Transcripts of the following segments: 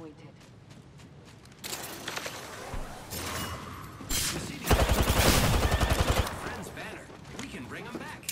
disappointed. Friend's banner. We can bring him back.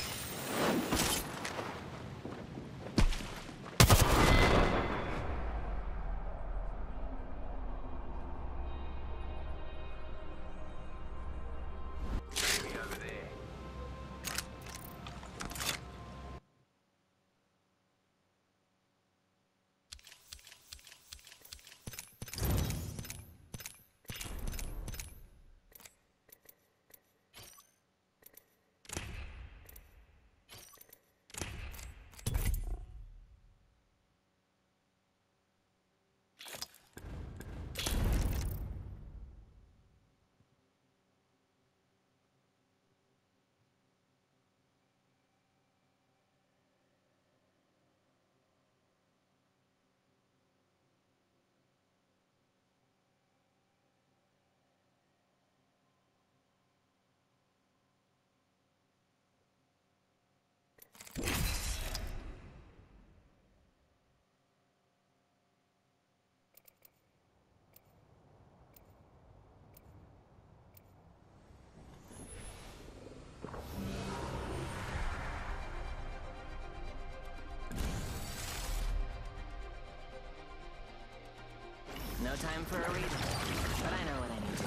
No time for a reason, but I know what I need to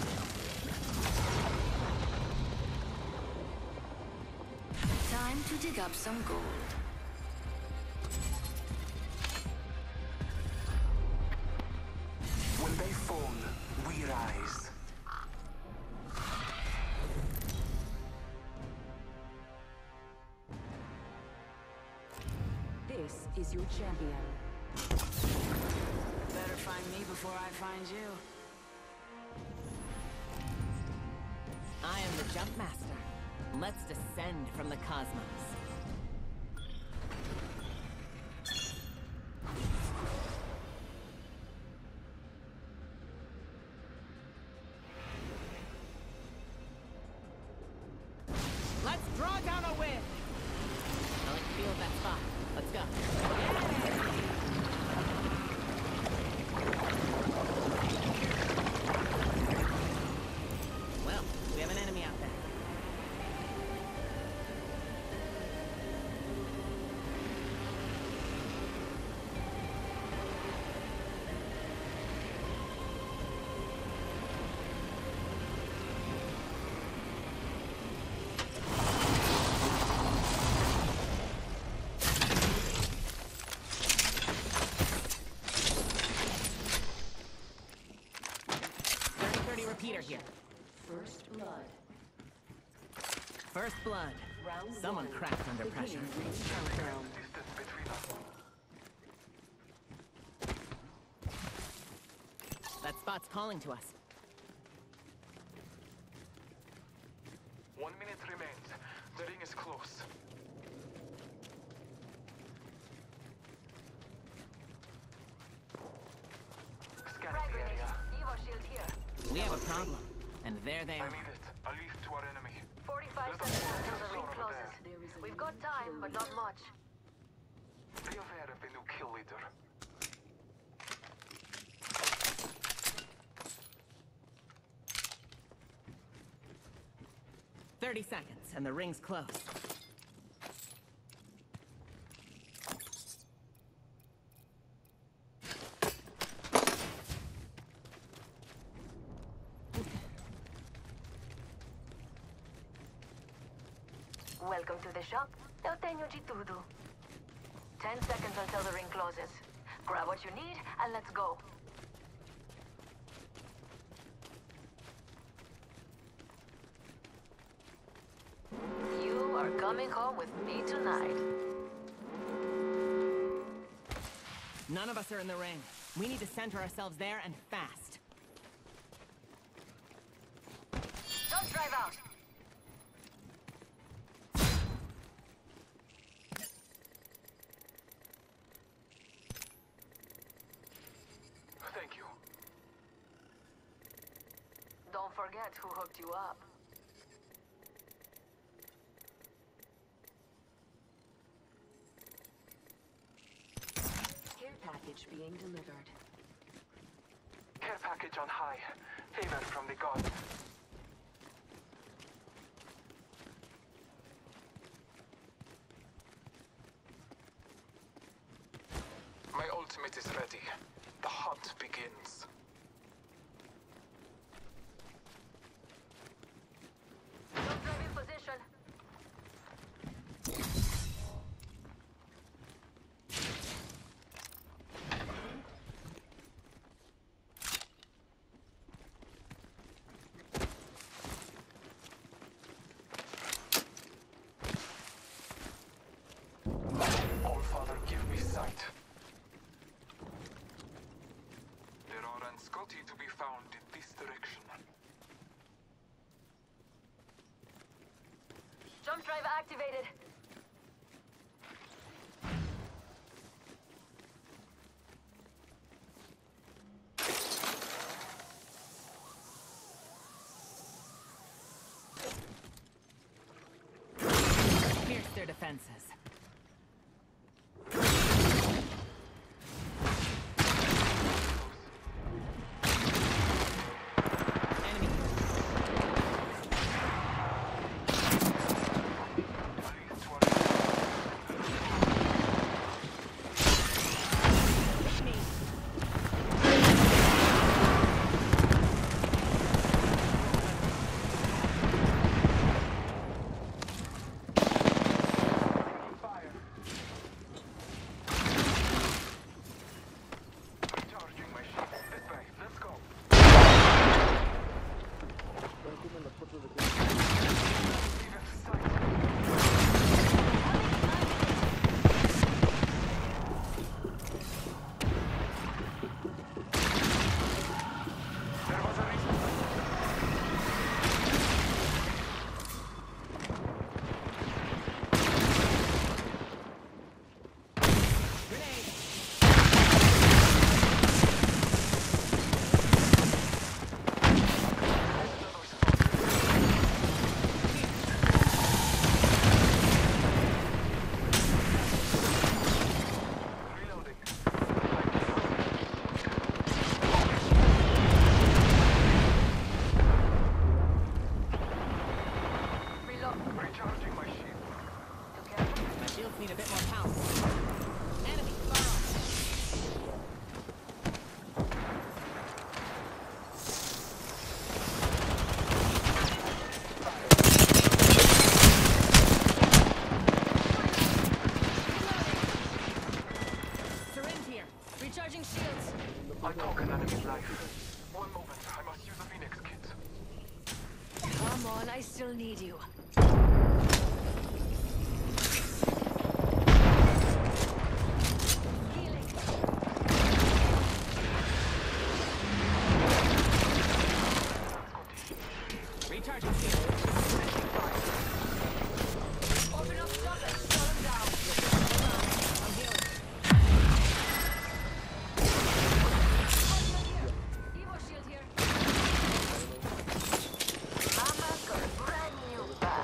do. Time to dig up some gold. When they fall, we rise. This is your champion. Better find me before I find you. I am the Jump Master. Let's descend from the cosmos. Let's draw down a wind! I like the feel of that spot. Let's go. Well, we have an enemy out there. Repeater here. First blood. First blood. Round Someone one. cracked under Beginning pressure. ring countdown. Distance between us. That spot's calling to us. 1 minute remains. The ring is close. Scanning the area. Evo shield here. We have a problem. And there they I are. need it. A lead to our enemy. 45 Let us seconds go. until the ring Over closes. There is a We've new got time, kill but not leader. much. Be aware of the new kill leader. "30 seconds, and the ring's close." Welcome to the shop. Eu tenho de tudo. 10 seconds until the ring closes. Grab what you need and let's go. You are coming home with me tonight. None of us are in the ring. We need to center ourselves there and fast. Don't drive out. Thank you. Don't forget who hooked you up. Care package being delivered. Care package on high. Favor from the gods. My ultimate is ready. The hunt begins. Don't drive in position. All Father, give me sight. There are Anscoti to be found in this direction. Jump drive activated. Pierce their defenses. Enemy. Hit me. Fire. Recharging my shield. This way. Let's go. Leave it sight. There was a reason. Grenade. Reloading. Reload. Recharging my shield. Too careful. My shields need a bit more pounce. Enemy far off. Syringe here. Recharging shields. I took an enemy's life. One moment, I must use a Phoenix kit. Come on, I still need you. Healing. Recharging shield. Open up shop and slow him down. I'm healing. Evo shield here. Mama's got a brand new bag.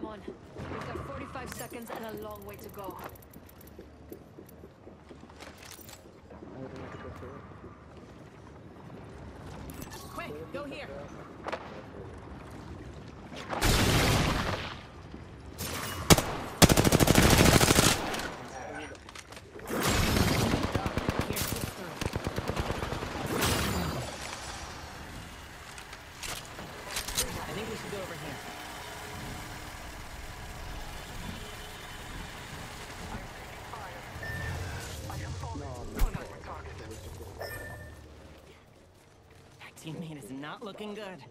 on. We've got 45 seconds and a long way to go. Quick, go here. I think we should go over here. That teammate is not looking good.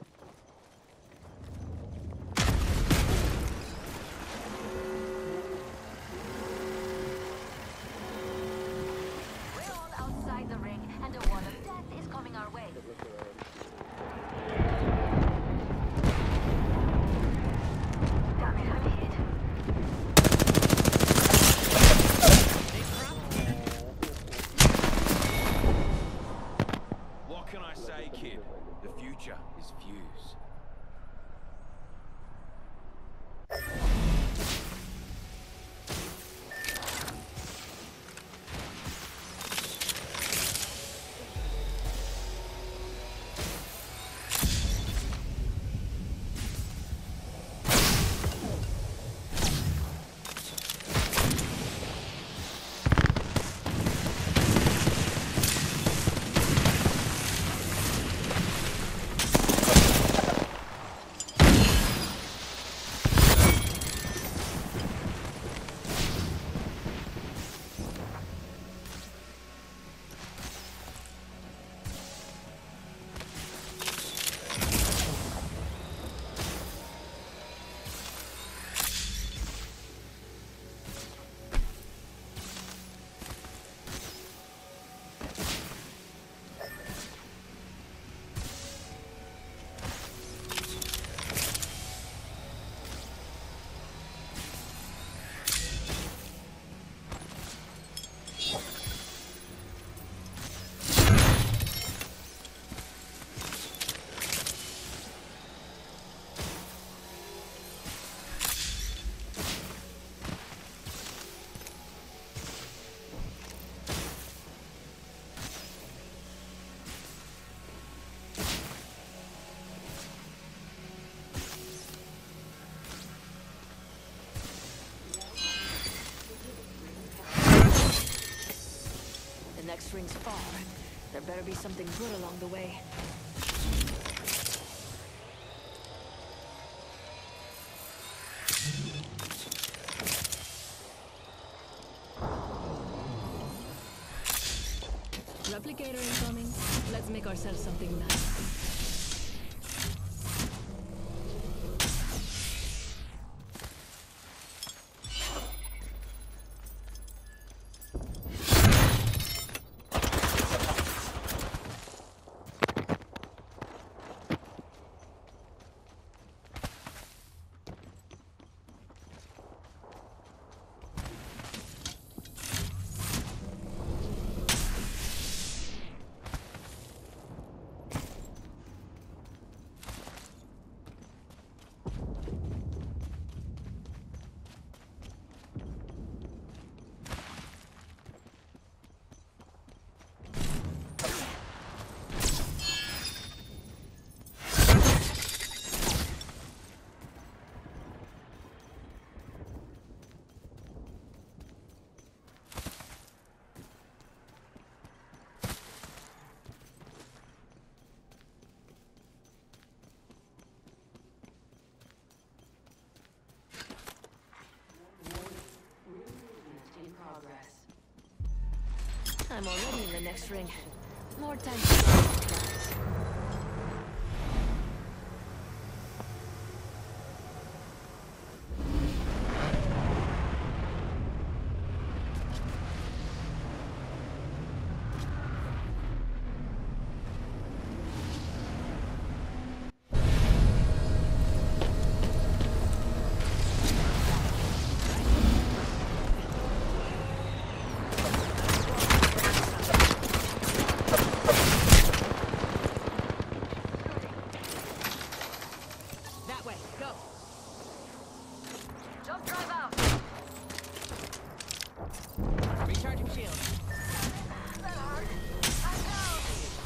We're all outside the ring, and a wall of death is coming our way. Damn it, I'm hit. What can I say, kid? The future is Fuse. The next ring's far. There better be something good along the way. Replicator incoming. Let's make ourselves something nice. I'm already in the next ring. More time to surprise. That way, go. Just drive out. Recharging shield. That hurt. I'm down.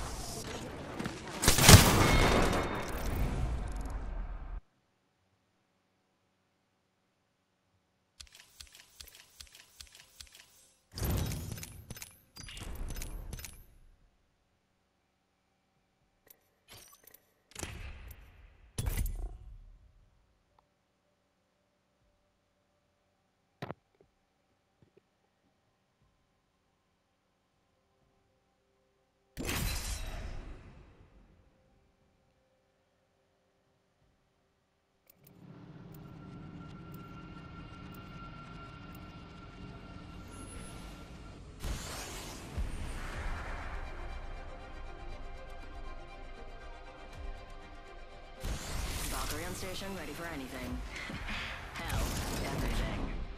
Valkyrie on station, ready for anything. Hell, everything.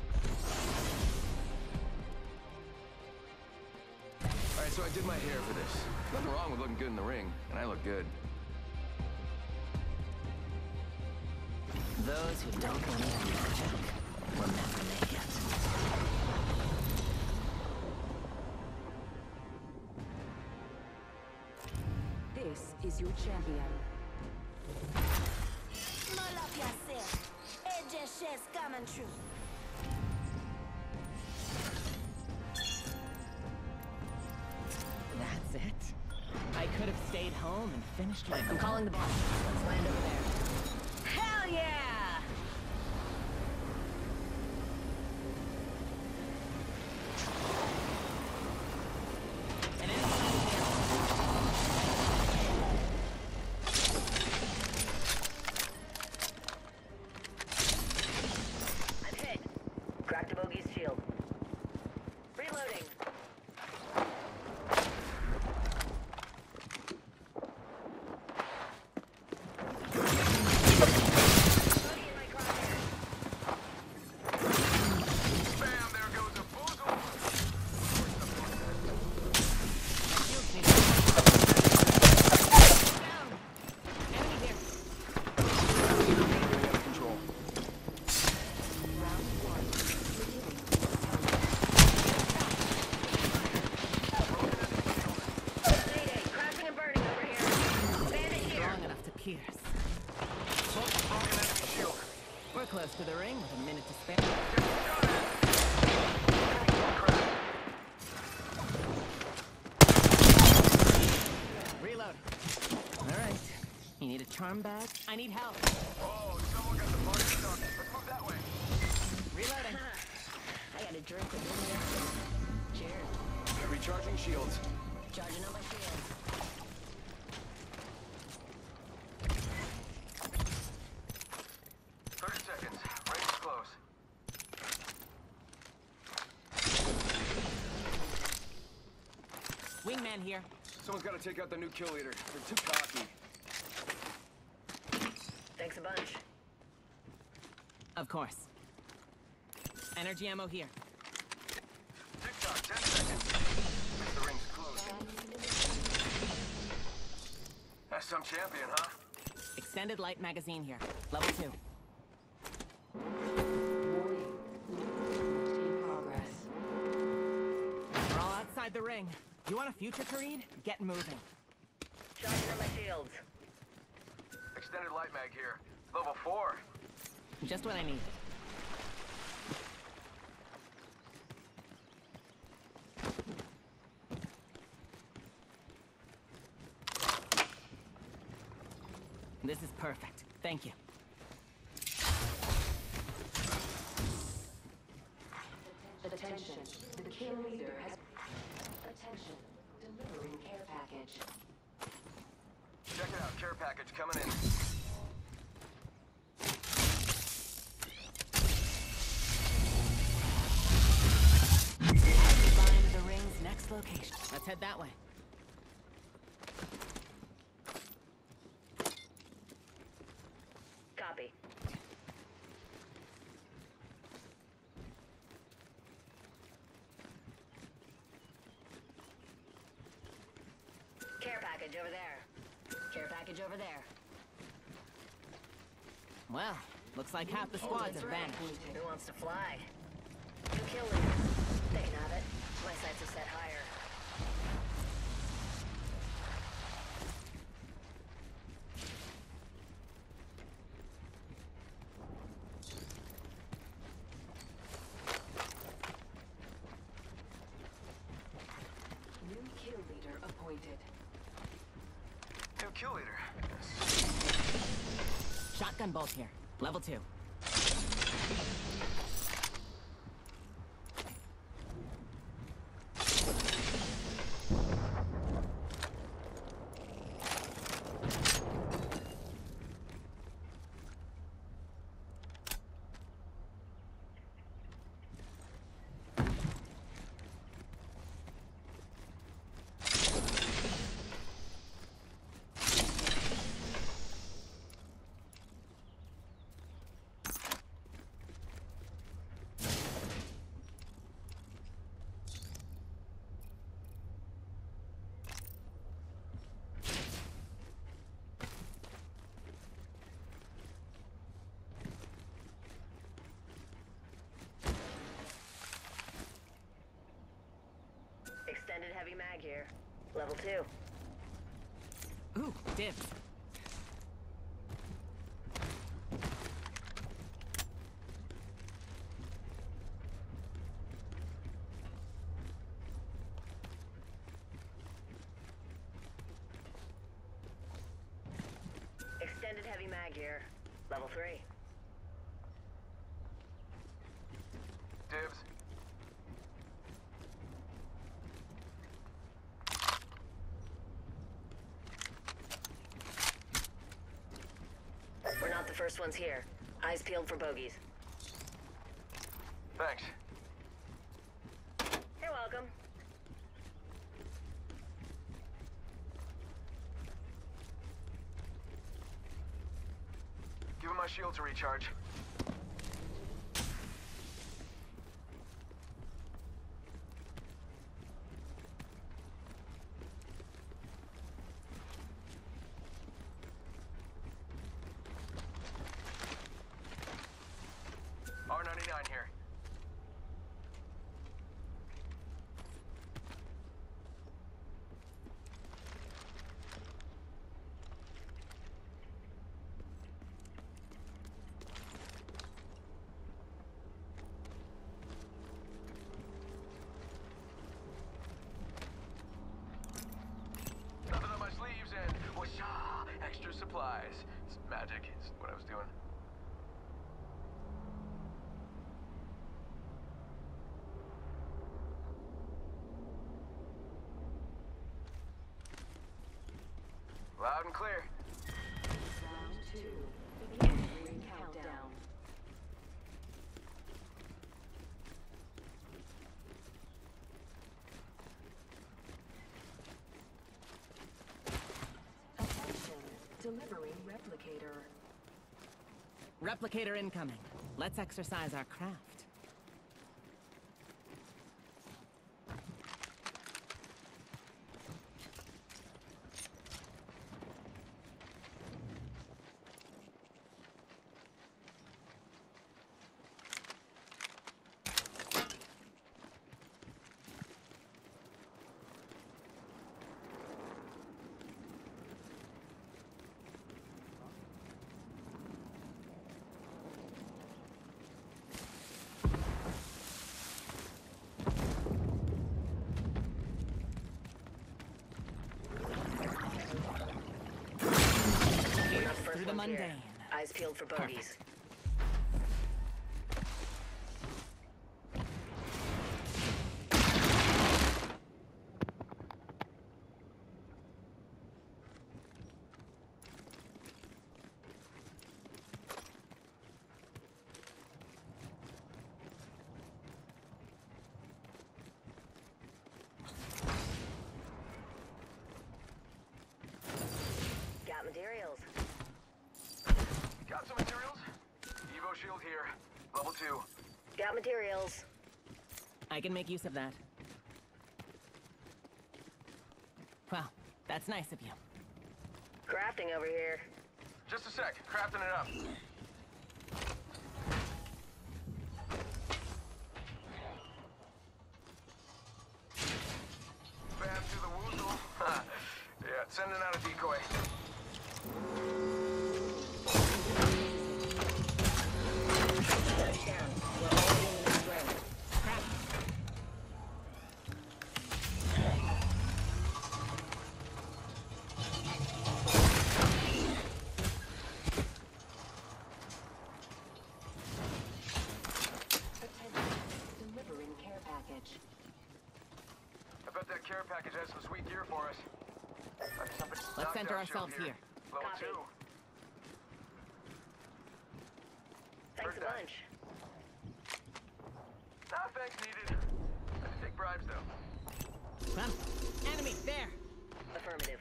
Alright, so I did my hair for this. Nothing wrong with looking good in the ring, and I look good. Those who don't believe in magic will never make it. This is your champion. Small up yourself. AJ Shed's coming true. That's it? I could have stayed home and finished my... I'm calling the boss. Let's land over there. Hell yeah! An enemy I'm hit. Cracked a bogey's shield. Reloading. Bogey in my crosshairs. Bam, there goes a boozle. down! Enemy here! Control. Mayday, crashing and burning over here. Bandit here. Strong enough to pierce. Broken enemy shield. We're close to the ring with a minute to spare. Reload. Alright. You need a charm bag? I need help. Oh, someone got the party started. Let's move that way. Reloading. I got a drink with this. Cheers. Recharging shields. Charging on my shield. 30 seconds. Range is close. Wingman here. Someone's got to take out the new kill leader. They're too cocky. Thanks a bunch. Of course. Energy ammo here. Tick-tock, 10 seconds. The ring's closing. That's some champion, huh? Extended light magazine here. Level 2. In progress. We're all outside the ring. You want a future, Kareed? Get moving. Charging on my shields. Extended light mag here. Level 4. Just what I need. This is perfect. Thank you. Attention. The kill leader has... Attention. Delivering care package. Check it out. Care package coming in. Find the ring's next location. Let's head that way. Copy. Care package over there. Care package over there. Well, Looks like half the squads have vanished. Who wants to fly? New kill leader. They can have it. My sights are set higher. New kill leader appointed. New kill leader. Shotgun bolt here. Level 2. Extended heavy mag here. Level 2. Ooh, dibs. Extended heavy mag here. Level 3. Dibs. We're not the first ones here. Eyes peeled for bogeys. Thanks. You're welcome. Give him my shield to recharge. R99 here. Nothing on my sleeves and whoosha, extra supplies. It's magic. It's what I was doing. Loud and clear. Round 2. Beginning ring countdown. Attention. Delivering replicator. Replicator incoming. Let's exercise our craft. Through the mundane. Eyes peeled for bogeys. Got materials. Got some materials? Evo shield here. Level 2. Got materials. I can make use of that. Well, that's nice of you. Crafting over here. Just a sec. Crafting it up. package has some sweet gear for us. Let's center ourselves here. Level Copy. 2. Thanks a that. bunch. No thanks needed. I can take bribes though. Huh? Enemy, there! Affirmative.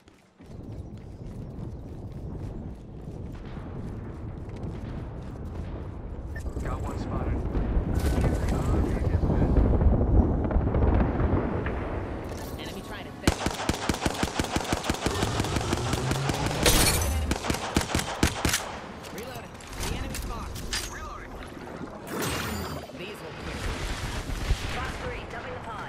Got one spotted. Enemy trying to fix. Reloading. The enemy's far. Reloading. These will clear. Box 3, dumping the pod.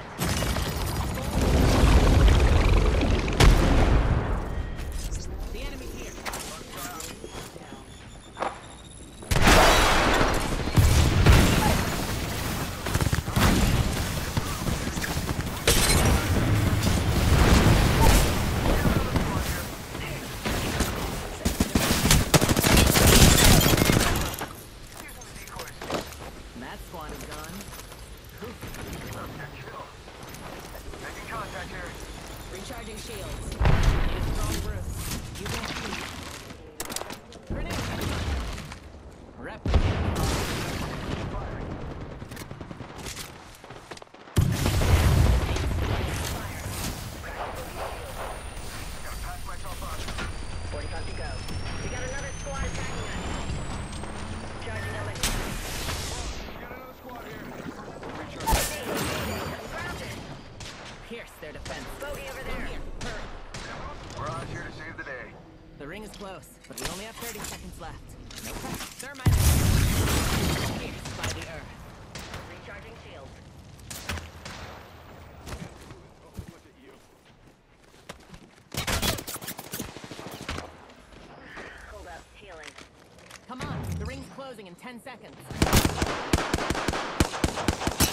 The enemy's here. That squad is gone. Making contact here. Recharging shields. Need a strong roof. You won't see. Grenade! Rep. Gotta patch myself up. 45 to go. We got another squad attacking us. Charging up. We got another squad here. I'm grounded. Pierce their defense. Bogey over Go there. here. Hurry. Mirage here to save the day. The ring is close, but we only have 30 seconds left. No pressure. Thermite. Pierced by the earth. Recharging shields. Look at you. Hold up. Healing. Come on, the ring's closing in 10 seconds.